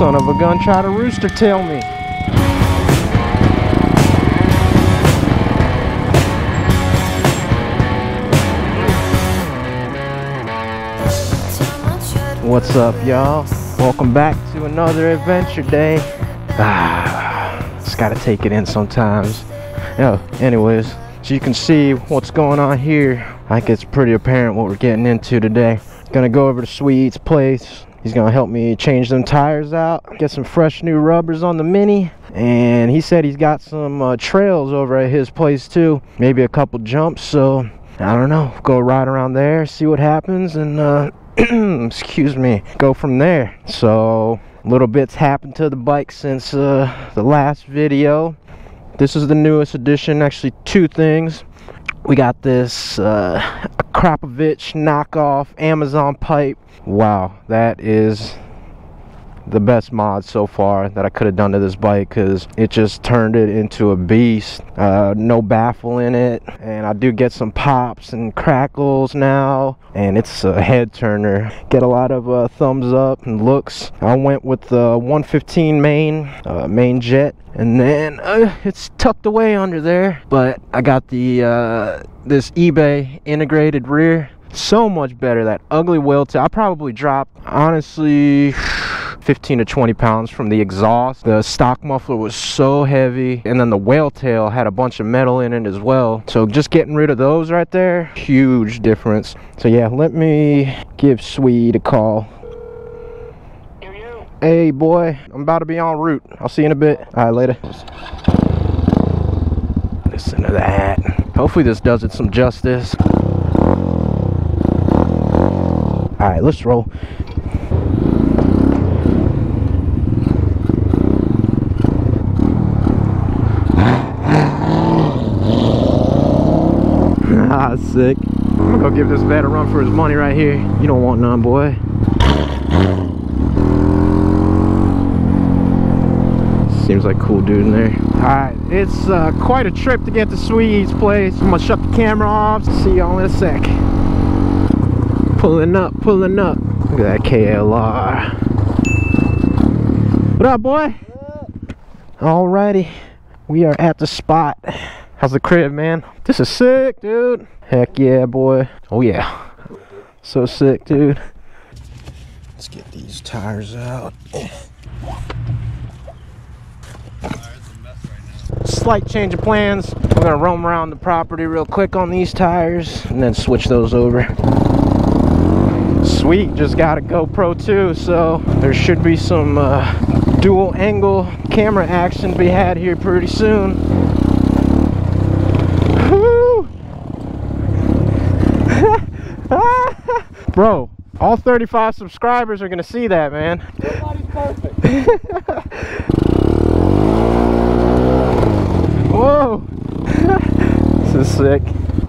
Son of a gun, try to rooster tail me. What's up, y'all? Welcome back to another adventure day. Just gotta take it in sometimes. Anyways, so you can see what's going on here. I think it's pretty apparent what we're getting into today. Gonna go over to Sweet's place. He's gonna help me change them tires out, get some fresh new rubbers on the Mini, and he said he's got some trails over at his place too, maybe a couple jumps. So I don't know, go right around there, see what happens, and excuse me, go from there. So little bits happened to the bike since the last video. This is the newest addition, actually two things. We got this Krapovich knockoff Amazon pipe. Wow, that is the best mod so far that I could have done to this bike, because it just turned it into a beast. No baffle in it, and I do get some pops and crackles now, and it's a head turner. Get a lot of thumbs up and looks. I went with the 115 main jet, and then it's tucked away under there, but I got the this eBay integrated rear. So much better. That ugly wheel tail, I probably dropped honestly 15 to 20 pounds from the exhaust. The stock muffler was so heavy, and then the whale tail had a bunch of metal in it as well. So just getting rid of those right there, huge difference. So yeah, let me give Sweet a call. Hey boy, I'm about to be en route. I'll see you in a bit. All right, later. Listen to that. Hopefully this does it some justice. All right, let's roll. Sick. I'm gonna go give this vet a run for his money right here. You don't want none, boy. Seems like a cool dude in there. Alright, it's quite a trip to get to Sweet's place. I'm gonna shut the camera off. See y'all in a sec. Pulling up. Look at that KLR. What up, boy? Alrighty, we are at the spot. How's the crib, man? This is sick, dude. Heck yeah, boy. Oh yeah. So sick, dude. Let's get these tires out. Slight change of plans. We're gonna roam around the property real quick on these tires and then switch those over. Sweet just got a GoPro too, so there should be some dual angle camera action to be had here pretty soon. Bro, all 35 subscribers are gonna see that, man. Nobody's perfect. Whoa. This is sick.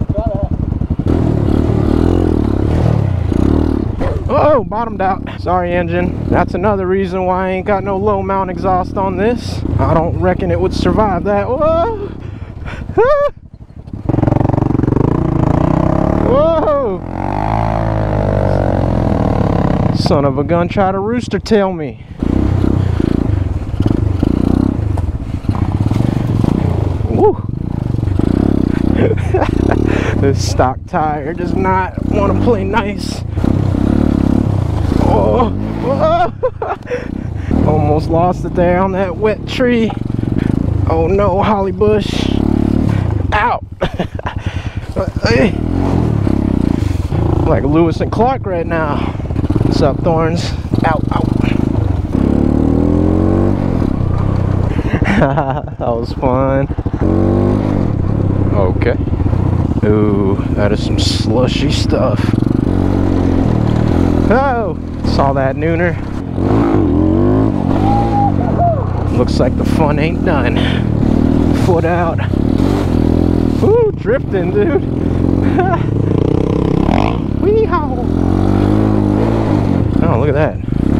Oh, bottomed out. Sorry, engine. That's another reason why I ain't got no low mount exhaust on this. I don't reckon it would survive that. Whoa. Whoa. Son of a gun, try to rooster tail me. Woo. This stock tire does not want to play nice. Oh. Almost lost it there on that wet tree. Oh no, holly bush. Ow. Like Lewis and Clark right now. What's up, Thorns? Ow, ow. That was fun. Okay. Ooh, that is some slushy stuff. Oh, saw that nooner. Looks like the fun ain't done. Foot out. Ooh, drifting, dude. Wee-haw. Oh, look at that.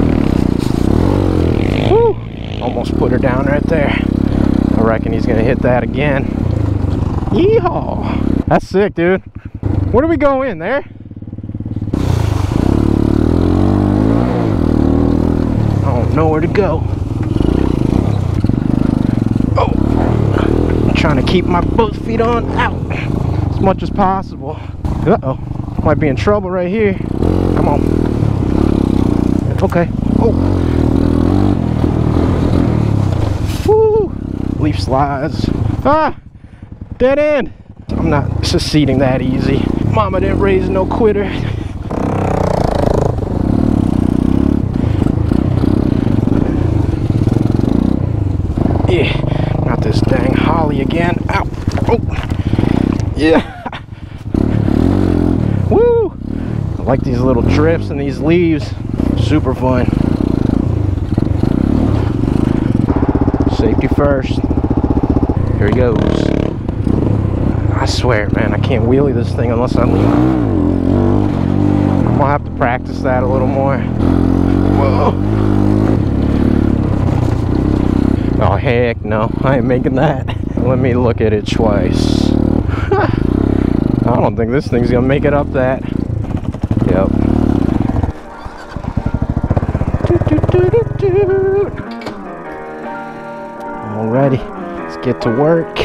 Woo. Almost put her down right there. I reckon he's gonna hit that again. Yeehaw. That's sick, dude. Where do we go in? There? Oh nowhere to go. Oh, I'm trying to keep my both feet on out as much as possible. Uh-oh, might be in trouble right here. Come on. Okay. Oh. Woo! Leaf slides. Ah! Dead end! I'm not succeeding that easy. Mama didn't raise no quitter. Yeah, not this dang holly again. Ow! Oh! Yeah! Woo! I like these little drifts and these leaves. Super fun. Safety first. Here he goes. I swear, man, I can't wheelie this thing unless I lean. I'm gonna have to practice that a little more. Whoa. Oh, heck no. I ain't making that. Let me look at it twice. I don't think this thing's gonna make it up that. Yep. Alrighty, let's get to work.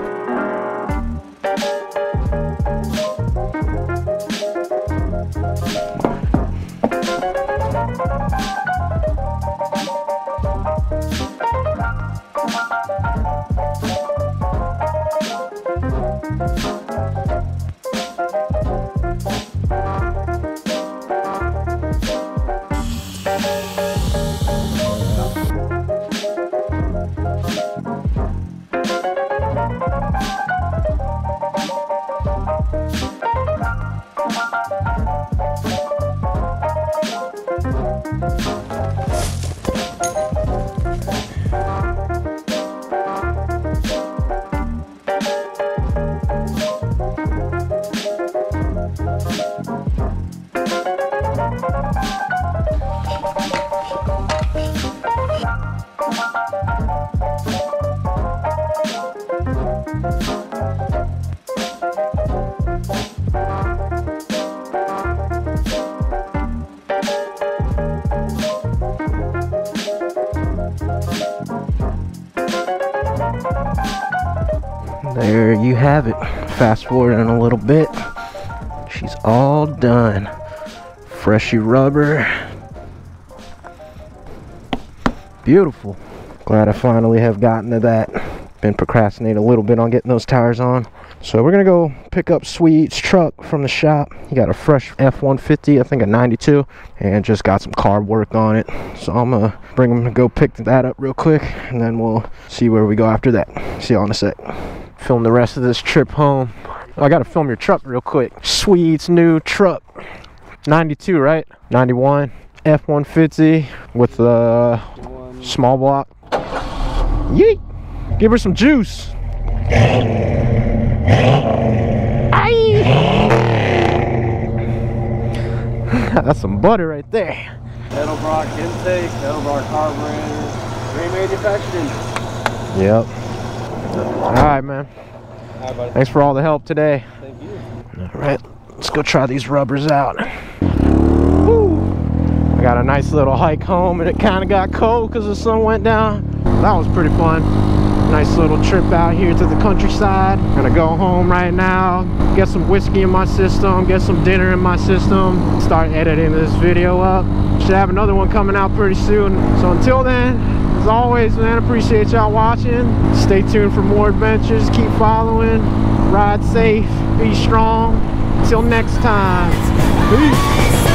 There you have it. Fast forward in a little bit. She's all done. Freshy rubber. Beautiful. Glad I finally have gotten to that. Been procrastinating a little bit on getting those tires on. So we're gonna go pick up Sweet's truck from the shop. He got a fresh F-150, I think a 92, and just got some carb work on it. So I'm gonna bring him to go pick that up real quick, and then we'll see where we go after that. See y'all in a sec. Film the rest of this trip home. Oh, I gotta film your truck real quick. Sweet's new truck. 92, right? 91. F-150 with a small block. Yeet! Give her some juice. Aye! That's some butter right there. Edelbrock intake, Edelbrock carburetor, remanufactured engine. Yep. Alright, man. Alright, buddy. Thanks for all the help today. Thank you. Alright, let's go try these rubbers out. Woo. I got a nice little hike home, and it kind of got cold because the sun went down. That was pretty fun. Nice little trip out here to the countryside. Gonna go home right now, get some whiskey in my system, get some dinner in my system, start editing this video up. Should have another one coming out pretty soon. So until then, as always, man, appreciate y'all watching. Stay tuned for more adventures. Keep following. Ride safe. Be strong. Until next time. Peace.